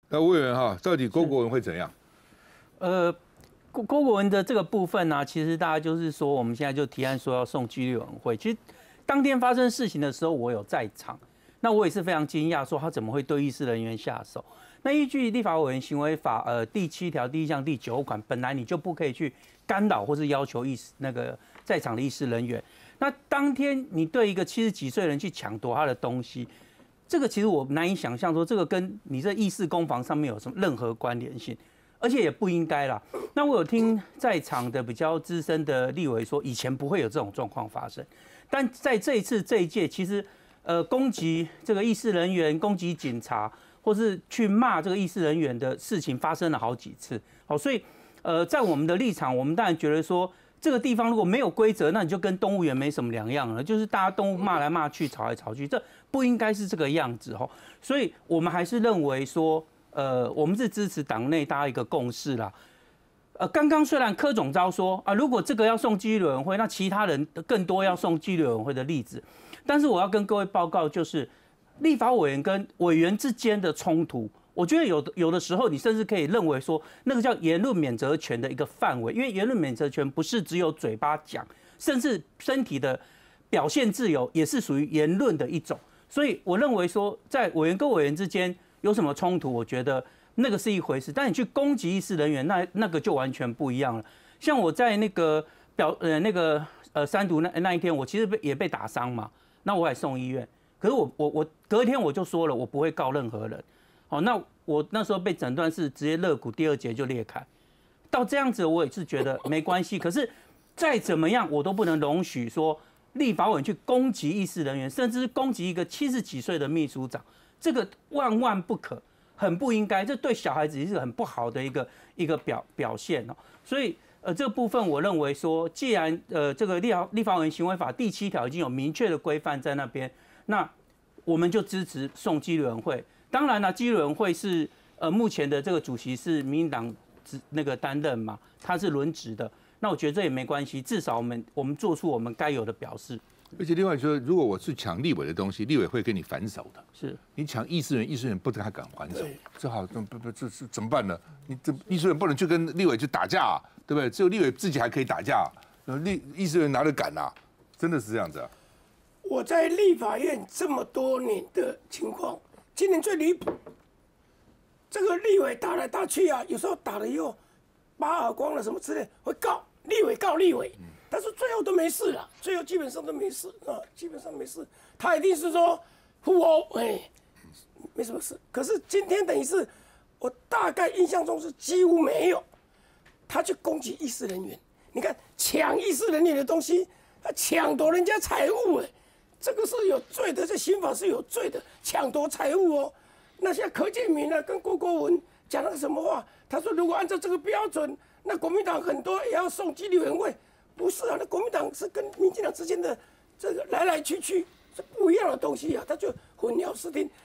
那委员哈，到底郭国文会怎样？ 郭国文的这个部分呢、其实大家就是说，我们现在就提案说要送纪律委员会。其实当天发生事情的时候，我有在场，那我也是非常惊讶，说他怎么会对议事人员下手？那依据立法委员行为法第7条第1项第9款，本来你就不可以去干扰或是要求在场的议事人员。那当天你对一个70几岁的人去抢夺他的东西，这个其实我难以想象说这个跟你这议事攻防上面有什么任何关联性，而且也不应该啦。那我有听在场的比较资深的立委说，以前不会有这种状况发生，但在这一届，其实攻击这个议事人员、攻击警察，或是去骂这个议事人员的事情发生了好几次。好，所以在我们的立场，我们当然觉得说，这个地方如果没有规则，那你就跟动物园没什么两样了，就是大家动物骂来骂去、吵来吵去，这不应该是这个样子哈。所以我们还是认为说，我们是支持党内大家一个共识啦。刚刚虽然柯总召说啊，如果这个要送纪律委员会，那其他人更多要送纪律委员会的例子，但是我要跟各位报告，就是立法委员跟委员之间的冲突，我觉得有的时候你甚至可以认为说，那个叫言论免责权的一个范围，因为言论免责权不是只有嘴巴讲，甚至身体的表现自由也是属于言论的一种，所以我认为说，在委员跟委员之间有什么冲突，我觉得那个是一回事，但你去攻击议事人员，那个就完全不一样了。像我在那个三读那一天，我其实也被打伤嘛，那我也送医院。可是我隔一天我就说了，我不会告任何人。好，那我那时候被诊断是直接肋骨第2节就裂开，到这样子我也是觉得没关系。可是再怎么样，我都不能容许说立法委员去攻击议事人员，甚至是攻击一个70几岁的秘书长，这个万万不可。很不应该，这对小孩子是很不好的一个表现哦。所以这个部分我认为说，既然这个立法委员行为法第7条已经有明确的规范在那边，那我们就支持送纪律委员会。当然了，纪律委员会是目前的这个主席是民进党那个担任嘛，他是轮值的。那我觉得这也没关系，至少我们做出我们该有的表示。 而且另外说，如果我是抢立委的东西，立委会跟你反手的。 是你抢议事人，议事人不太敢还手，这好这是怎么办呢？你这议事人不能去跟立委去打架、啊，对不对？只有立委自己还可以打架、议事人哪里敢啊？真的是这样子啊！ 我在立法院这么多年的情况，今年最离谱，这个立委打来打去啊，有时候打了以后拔耳光了什么之类，会告立委告立委。但是最后都没事了，最后基本上都没事啊，基本上没事。他一定是说互殴，没什么事。可是今天等于是我大概印象中是几乎没有，他去攻击议事人员。你看抢议事人员的东西，他抢夺人家财物，这个是有罪的，这刑法是有罪的，抢夺财物哦。那像柯建铭呢，跟郭国文讲了什么话？他说如果按照这个标准，那国民党很多也要送纪律委员会。不是啊，那国民党是跟民进党之间的这个来来去去是不一样的东西啊，他就混淆视听。